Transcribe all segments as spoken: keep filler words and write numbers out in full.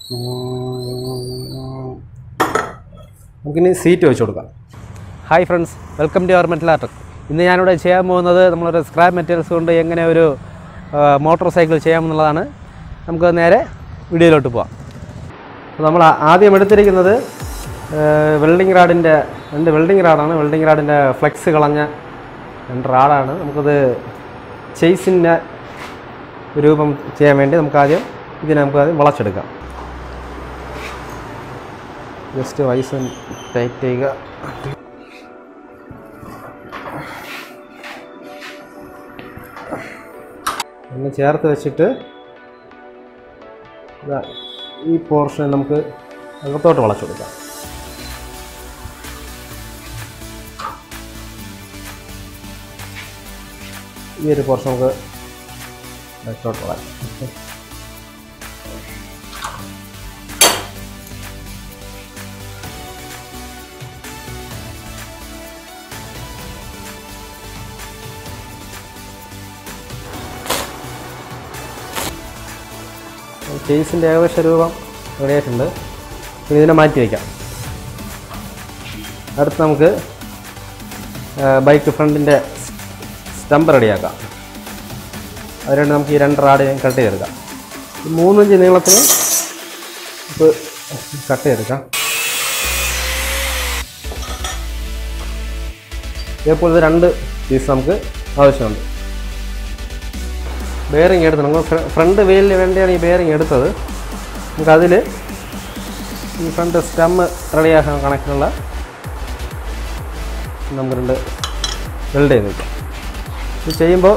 നമുക്കിനി സീറ്റ് വെച്ച് കൊടുക്കാം. Hi friends, welcome to our metal art. ഇന്ന് ഞാനിവിടെ ചെയ്യാൻ പോകുന്നത് നമ്മളൊരു സ്ക്രാപ്പ് മെറ്റീരിയൽസ് കൊണ്ട് എങ്ങനെ ഒരു മോട്ടോർ സൈക്കിൾ ചെയ്യാമെന്നുള്ളതാണ്. നമുക്ക് നേരെ വീഡിയോയിലോട്ട് പോകാം. അപ്പോൾ നമ്മൾ ആദ്യം എടുത്തിരിക്കുന്നത് വെൽഡിംഗ് റാഡിൻ്റെ രണ്ട് വെൽഡിംഗ് റാഡാണ്. വെൽഡിംഗ് റാഡിൻ്റെ ഫ്ലെക്സ് കളഞ്ഞ രണ്ട് റാഡാണ്. നമുക്കത് ചെയ്സിൻ്റെ രൂപം ചെയ്യാൻ വേണ്ടി നമുക്കാദ്യം ഇതിനെ നമുക്കാദ്യം വളച്ചെടുക്കാം. ജസ്റ്റ് വൈസ് ടൈറ്റ് ചെയ്യുക. ഒന്ന് ചേർത്ത് വെച്ചിട്ട് ഈ പോർഷൻ നമുക്ക് അകത്തോട്ട് വളച്ചെടുക്കാം. ഈ ഒരു പോർഷൻ നമുക്ക് അകത്തോട്ട് വളക്കാം. കേസിൻ്റെ ഏകദേശ രൂപം റെഡിയായിട്ടുണ്ട്. ഇതിനെ മാറ്റി വയ്ക്കാം. അടുത്ത് നമുക്ക് ബൈക്ക് ഫ്രണ്ടിൻ്റെ സ്റ്റമ്പ് റെഡിയാക്കാം. അതിനുവേണ്ടി നമുക്ക് ഈ രണ്ട് റാഡ് കട്ട് ചെയ്തെടുക്കാം. മൂന്നിഞ്ച് നീളത്തിന് നമുക്ക് കട്ട് ചെയ്തെടുക്കാം. ഇതേപോലെ രണ്ട് പീസ് നമുക്ക് ആവശ്യമുണ്ട്. ബെയറിങ് എടുത്ത് നമ്മൾ ഫ്രണ്ട് വീലിന് വേണ്ടിയാണ് ഈ ബെയറിങ് എടുത്തത്. നമുക്കതിൽ ഈ ഫ്രണ്ട് സ്റ്റമ്മ് റെഡിയാക്കാൻ കണക്കിനുള്ള നമുക്ക് രണ്ട് വെൽഡ് ചെയ്ത് വയ്ക്കാം. ഇത് ചെയ്യുമ്പോൾ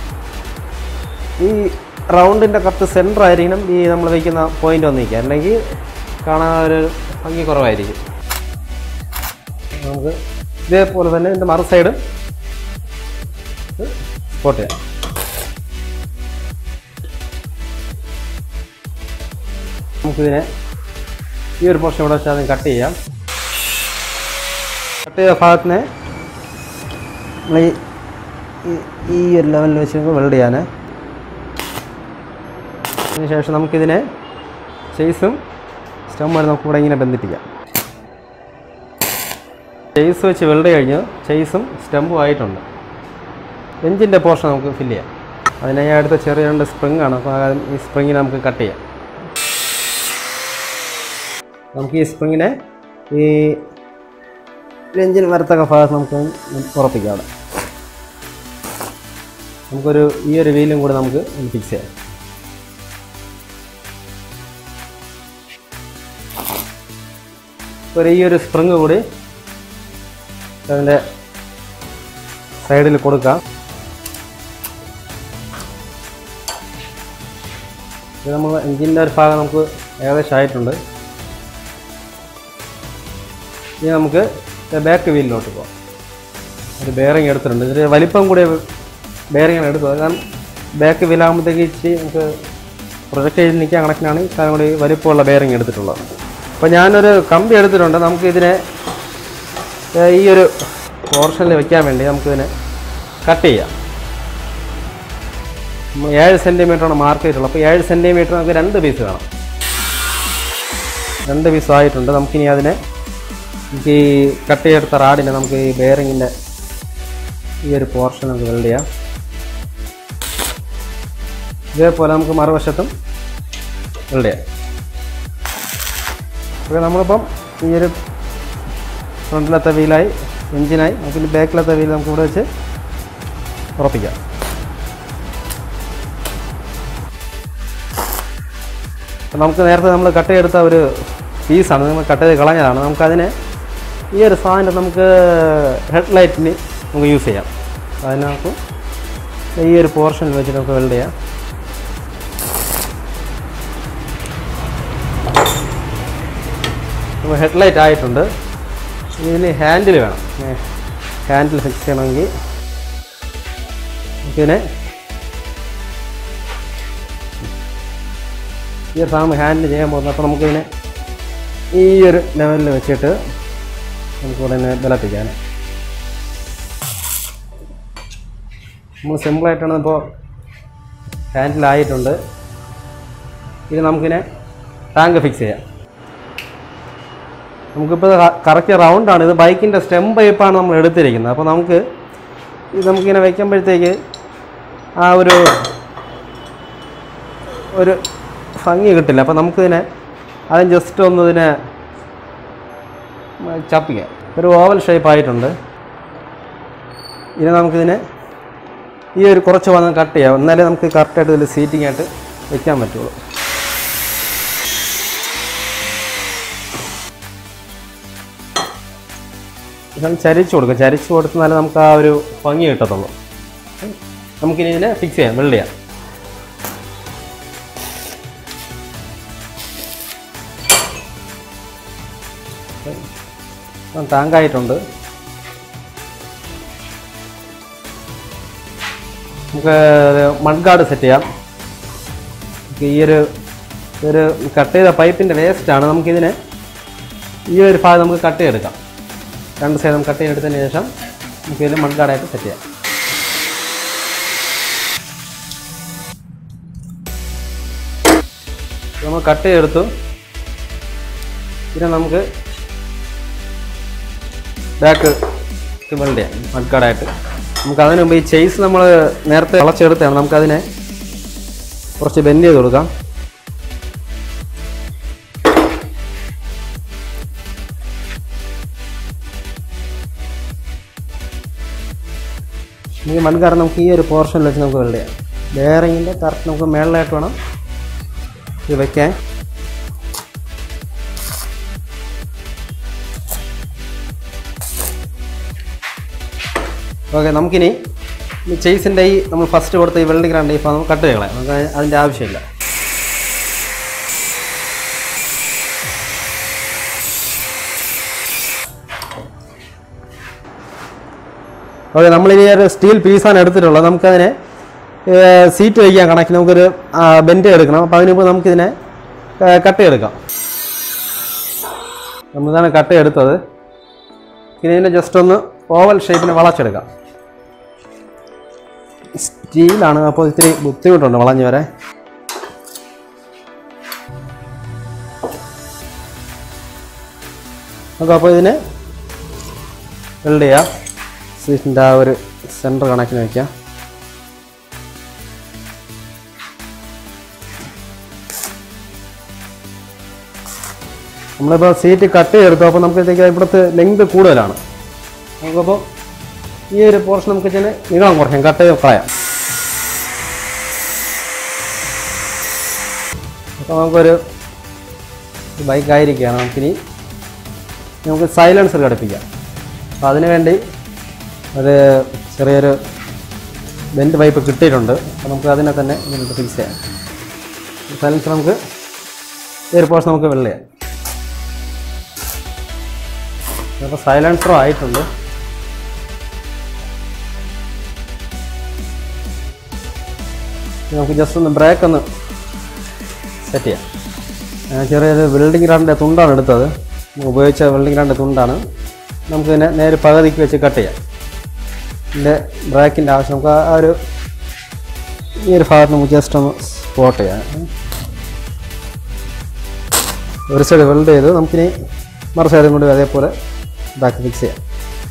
ഈ റൗണ്ടിൻ്റെ കറക്റ്റ് സെൻറ്റർ ആയിരിക്കണം ഈ നമ്മൾ വയ്ക്കുന്ന പോയിൻ്റ് ഒന്ന് നിൽക്കുക, അല്ലെങ്കിൽ കാണാൻ ഒരു ഭംഗി കുറവായിരിക്കും. നമുക്ക് ഇതേപോലെ തന്നെ ഇതിൻ്റെ മറു സൈഡ് സ്പോട്ട് ചെയ്യാം. നമുക്കിതിനെ ഈ ഒരു പോർഷൻ ഇവിടെ വെച്ചാൽ കട്ട് ചെയ്യാം. കട്ട് ചെയ്ത ഭാഗത്തിനെ നമ്മൾ ഈ ഒരു ലെവലിൽ വെച്ച് നമുക്ക് വെൽഡ് ചെയ്യാൻ. അതിനുശേഷം നമുക്കിതിനെ ചെയ്സും സ്റ്റമ്മും നമുക്ക് ഇവിടെ ഇങ്ങനെ ബന്ധിപ്പിക്കാം. ചെയ്സ് വെച്ച് വെൽഡ് കഴിഞ്ഞ് ചെയ്സും സ്റ്റമ്പും ആയിട്ടുണ്ട്. എഞ്ചിൻ്റെ പോർഷൻ നമുക്ക് ഫില്ല് ചെയ്യാം. അതിനായി അടുത്ത ചെറിയ രണ്ട് സ്പ്രിങ് ആണ്. അപ്പോൾ ഈ സ്പ്രിങ്ങിനെ നമുക്ക് കട്ട് ചെയ്യാം. നമുക്ക് ഈ സ്പ്രിങ്ങിനെ ഈ എഞ്ചിൻ വരത്തക്ക ഭാഗത്ത് നമുക്ക് ഉറപ്പിക്കാം. അവിടെ നമുക്കൊരു ഈ ഒരു വീലും കൂടെ നമുക്ക് ഫിക്സ് ചെയ്യാം. ഒരു ഈ ഒരു സ്പ്രിങ് കൂടി അതിൻ്റെ സൈഡിൽ കൊടുക്കാം. ഇത് നമ്മൾ എഞ്ചിൻ്റെ ഒരു ഭാഗം നമുക്ക് ഏകദേശം ആയിട്ടുണ്ട്. ഇനി നമുക്ക് ബാക്ക് വീലിലോട്ട് പോകാം. ഒരു ബെയറിങ് എടുത്തിട്ടുണ്ട്. ഇതിൽ വലിപ്പം കൂടിയ ബെയറിങ്ങാണ് എടുത്തത്. കാരണം ബാക്ക് വീലാകുമ്പോഴത്തേക്ക് ഇച്ചിരി നമുക്ക് പ്രൊജക്റ്റ് ചെയ്ത് നിൽക്കാൻ കണക്കിനാണ് ഈ സാധനം കൂടി വലിപ്പമുള്ള ബെയറിങ് എടുത്തിട്ടുള്ളത്. അപ്പോൾ ഞാനൊരു കമ്പി എടുത്തിട്ടുണ്ട്. നമുക്കിതിനെ ഈ ഒരു പോർഷനിൽ വയ്ക്കാൻ വേണ്ടി നമുക്കിതിനെ കട്ട് ചെയ്യാം. ഏഴ് സെൻറ്റിമീറ്ററാണ് മാർക്ക് ചെയ്തിട്ടുള്ളത്. അപ്പോൾ ഏഴ് സെൻറ്റിമീറ്റർ നമുക്ക് രണ്ട് പീസ് വേണം. രണ്ട് പീസ് ആയിട്ടുണ്ട്. നമുക്കിനി അതിനെ നമുക്ക് ഈ കട്ട് ചെയ്തെടുത്ത റാഡിനെ നമുക്ക് ഈ ബെയറിങ്ങിൻ്റെ ഈ ഒരു പോർഷൻ നമുക്ക് വെൽഡ് ചെയ്യാം. ഇതേപോലെ നമുക്ക് മറുവശത്തും വെൽഡ് ചെയ്യാം. അപ്പോൾ നമ്മളിപ്പം ഈ ഒരു ഫ്രണ്ടിലത്തെ വീലായി എഞ്ചിനായി നമുക്ക് ബാക്കിലത്തെ വീൽ നമുക്ക് ഇവിടെ വെച്ച് ഉറപ്പിക്കാം. അപ്പം നമുക്ക് നേരത്തെ നമ്മൾ കട്ട് ചെയ്തെടുത്ത ഒരു പീസാണ്, നമ്മൾ കട്ട് ചെയ്ത് കളഞ്ഞതാണ്. നമുക്കതിനെ ഈ ഒരു സാധനം നമുക്ക് ഹെഡ് ലൈറ്റിന് നമുക്ക് യൂസ് ചെയ്യാം. അതിനകത്ത് ഈ ഒരു പോർഷനിൽ വെച്ചിട്ട് നമുക്ക് വെൽഡ് ചെയ്യാം. അപ്പോൾ ഹെഡ് ലൈറ്റ് ആയിട്ടുണ്ട്. ഇതിന് ഹാൻഡിൽ വേണം. ഹാൻഡിൽ ഫിക്സ് ചെയ്യണമെങ്കിൽ നമുക്കിതിനെ ഈ ഒരു സാധനം ഹാൻഡിൽ ചെയ്യാൻ പോകുന്നത്. അപ്പോൾ നമുക്കിതിനെ ഈ ഒരു ലെവലിൽ വെച്ചിട്ട് നമുക്കിവിടെ തന്നെ ബലപ്പിക്കാൻ. നമ്മൾ സിമ്പിളായിട്ടാണ് ഇപ്പോൾ ഹാൻഡിലായിട്ടുണ്ട്. ഇത് നമുക്കിനെ ടാങ്ക് ഫിക്സ് ചെയ്യാം. നമുക്കിപ്പോൾ കറക്റ്റ് റൗണ്ടാണ്. ഇത് ബൈക്കിൻ്റെ സ്റ്റെം പൈപ്പാണ് നമ്മൾ എടുത്തിരിക്കുന്നത്. അപ്പോൾ നമുക്ക് ഇത് നമുക്കിങ്ങനെ വയ്ക്കുമ്പോഴത്തേക്ക് ആ ഒരു ഒരു ഭംഗി കിട്ടില്ല. അപ്പോൾ നമുക്കിതിനെ അതിന് ജസ്റ്റ് ഒന്ന് ഇതിനെ ചപ്പിക്കാം. ഒരു ഓവൽ ഷേപ്പ് ആയിട്ടുണ്ട്. ഇനി നമുക്കിതിനെ ഈ ഒരു കുറച്ച് വന്ന് കട്ട് ചെയ്യാം. എന്നാലേ നമുക്ക് കറക്റ്റായിട്ട് ഇതിൽ സീറ്റിംഗ് ആയിട്ട് വയ്ക്കാൻ പറ്റുള്ളൂ. ഇതാണ് ചരിച്ച് കൊടുക്കുക. ചരിച്ച് കൊടുത്താലേ നമുക്ക് ആ ഒരു ഭംഗി കിട്ടത്തുള്ളൂ. നമുക്കിനി ഇതിനെ ഫിക്സ് ചെയ്യാം, വെൽഡ് ചെയ്യാം. ടാങ്കായിട്ടുണ്ട്. നമുക്ക് മഡ് ഗാർഡ് സെറ്റ് ചെയ്യാം. ഈ ഒരു ഒരു കട്ട് ചെയ്ത പൈപ്പിൻ്റെ വേസ്റ്റാണ്. നമുക്കിതിനെ ഈ ഒരു ഭാഗം നമുക്ക് കട്ട് ചെയ്തെടുക്കാം. രണ്ട് സൈഡ് നമുക്ക് കട്ട് ചെയ്തെടുത്തതിന് ശേഷം നമുക്കിതിൽ മഡ് ഗാർഡായിട്ട് സെറ്റ് ചെയ്യാം. നമ്മൾ കട്ട് ചെയ്തെടുത്തു. പിന്നെ നമുക്ക് ബാക്ക് വെൽഡ് ചെയ്യാം മഡ് ഗാർഡായിട്ട്. നമുക്ക് അതിന് മുമ്പ് ഈ ചെയ്സ് നമ്മൾ നേരത്തെ വളച്ചെടുത്താണ്. നമുക്കതിനെ കുറച്ച് ബെൻഡ് ചെയ്ത് കൊടുക്കാം. ഈ മഡ് ഗാർഡ് നമുക്ക് ഈ ഒരു പോർഷനിൽ വെച്ച് നമുക്ക് വെൽഡ് ചെയ്യാം. ബെയറിങ്ങിൻ്റെ കറക്റ്റ് നമുക്ക് മേളിലായിട്ട് വേണം ഇത് വയ്ക്കാൻ. ഓക്കെ, നമുക്കിനി ഈ ചെയ്സിൻ്റെ ഈ നമ്മൾ ഫസ്റ്റ് കൊടുത്ത ഈ വെൽഡിംഗ് ഗ്രാൻഡ് ഇപ്പോൾ നമുക്ക് കട്ട് ചെയ്യണം. നമുക്ക് അതിൻ്റെ ആവശ്യമില്ല. ഓക്കെ, നമ്മളിനി ഒരു സ്റ്റീൽ പീസാണ് എടുത്തിട്ടുള്ളത്. നമുക്കതിനെ സീറ്റ് വയ്ക്കാൻ കണക്കി നമുക്കൊരു ബെൻഡ് എടുക്കണം. അപ്പോൾ അതിന് മുമ്പ് നമുക്കിതിനെ കട്ട് ചെയ്തെടുക്കാം. നമ്മളിതാണ് കട്ട് എടുത്തത്. ഇനി ഇതിനെ ജസ്റ്റ് ഒന്ന് ഓവൽ ഷേപ്പിന് വളച്ചെടുക്കാം. സ്റ്റീലാണ്, അപ്പോൾ ഇത്തിരി ബുദ്ധിമുട്ടുണ്ട് വളഞ്ഞു വരെ. നമുക്ക് അപ്പോൾ ഇതിനെ വെൽഡ് ചെയ്യാം. സീറ്റിൻ്റെ ആ ഒരു സെൻറ്റർ കണക്കിന് വയ്ക്കാം. നമ്മളിപ്പോൾ സീറ്റ് കട്ട് ചെയ്തെടുത്തു. അപ്പോൾ നമുക്ക് ഇവിടുത്തെ ലെങ്ത് കൂടുതലാണ്. നമുക്കപ്പോൾ ഈ ഒരു പോർഷൻ നമുക്ക് ഇതിന് നീളം കുറയ്ക്കാം, കട്ട് ചെയ്ത് കളയാം. അപ്പോൾ നമുക്കൊരു ബൈക്കായിരിക്കുകയാണ്. നമുക്കിനി നമുക്ക് സൈലൻസർ ഘടിപ്പിക്കാം. അപ്പോൾ അതിന് വേണ്ടി ഒരു ചെറിയൊരു ബെൻഡ് പൈപ്പ് കിട്ടിയിട്ടുണ്ട്. അപ്പോൾ നമുക്ക് അതിനെ തന്നെ ഇതിനകത്ത് ഫിക്സ് ചെയ്യാം. സൈലൻസർ നമുക്ക് ഈ ഒരു പോർഷൻ നമുക്ക് വെൽഡ് ചെയ്യാം. അപ്പോൾ സൈലൻസറും ആയിട്ടുണ്ട്. നമുക്ക് ജസ്റ്റ് ഒന്ന് ബ്രേക്ക് ഒന്ന് സെറ്റ് ചെയ്യാം. ചെറിയൊരു വെൽഡിംഗ് ഗ്രാൻഡിൻ്റെ തുണ്ടാണ് എടുത്തത്. ഉപയോഗിച്ച വെൽഡിംഗ് ഗ്രാൻഡിൻ്റെ തുണ്ടാണ്. നമുക്കിതിനെ നേരെ പകുതിക്ക് വെച്ച് കട്ട് ചെയ്യാം. ഇതിൻ്റെ ബ്രേക്കിൻ്റെ ആവശ്യം നമുക്ക് ആ ഒരു ഈ ഒരു ഭാഗത്ത് നമുക്ക് ജസ്റ്റ് ഒന്ന് സ്പോട്ട് ചെയ്യാം. ഒരു സൈഡ് വെൽഡ് ചെയ്ത് നമുക്കിനി മറു സൈഡും കൂടി അതേപോലെ ബാക്ക് ഫിക്സ് ചെയ്യാം.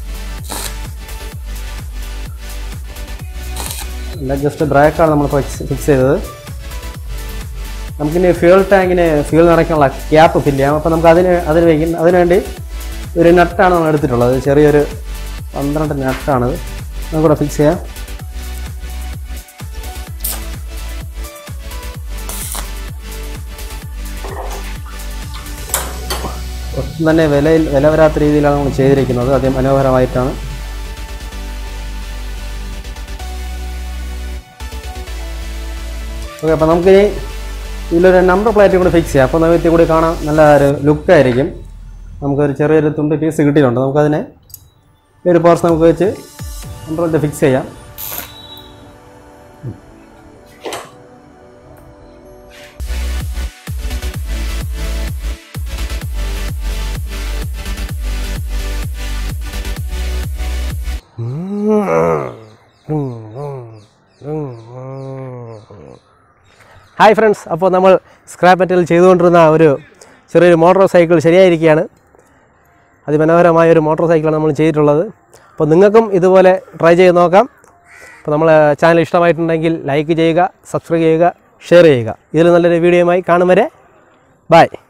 അല്ല, ജസ്റ്റ് ബ്രേക്കാണ് നമ്മൾ ഫിക്സ് ചെയ്തത്. നമുക്കിനി ഫ്യൂൽ ടാങ്കിന് ഫ്യൂൽ നിറയ്ക്കാനുള്ള ക്യാപ്പ് ഫില്ല് ചെയ്യാം. അപ്പോൾ നമുക്ക് അതിന് അതിന് വയ്ക്കുന്ന അതിനുവേണ്ടി ഒരു നട്ടാണ് നമ്മൾ എടുത്തിട്ടുള്ളത്. ചെറിയൊരു പന്ത്രണ്ട് നട്ടാണത്. നമുക്കിവിടെ ഫിക്സ് ചെയ്യാം. ഒട്ടും തന്നെ വിലയിൽ വില വരാത്ത രീതിയിലാണ് നമ്മൾ ചെയ്തിരിക്കുന്നത്. അതി മനോഹരമായിട്ടാണ്. ഓക്കെ, അപ്പോൾ നമുക്കിനി ഇതിലൊരു നമ്പർ പ്ലേറ്റ് കൂടി ഫിക്സ് ചെയ്യാം. അപ്പോൾ നമുക്ക് കൂടി കാണാൻ നല്ല ഒരു ലുക്കായിരിക്കും. നമുക്കൊരു ചെറിയൊരു തുണ്ട് പീസ് കിട്ടിയിട്ടുണ്ട്. നമുക്കതിനെ ഒരു പോർഷൻ നമുക്ക് വെച്ച് നമ്പർ പ്ലേറ്റ് ഫിക്സ് ചെയ്യാം. ഹായ് ഫ്രണ്ട്സ്, അപ്പോൾ നമ്മൾ സ്ക്രാപ്പ് മെറ്റൽ ചെയ്തുകൊണ്ടിരുന്ന ഒരു ചെറിയൊരു മോട്ടോർ സൈക്കിൾ ശരിയായിരിക്കുകയാണ്. അതിമനോഹരമായ ഒരു മോട്ടോർ സൈക്കിളാണ് നമ്മൾ ചെയ്തിട്ടുള്ളത്. അപ്പോൾ നിങ്ങൾക്കും ഇതുപോലെ ട്രൈ ചെയ്ത് നോക്കാം. അപ്പോൾ നമ്മൾ ചാനൽ ഇഷ്ടമായിട്ടുണ്ടെങ്കിൽ ലൈക്ക് ചെയ്യുക, സബ്സ്ക്രൈബ് ചെയ്യുക, ഷെയർ ചെയ്യുക. ഇതിൽ നല്ലൊരു വീഡിയോയുമായി കാണും വരെ ബൈ.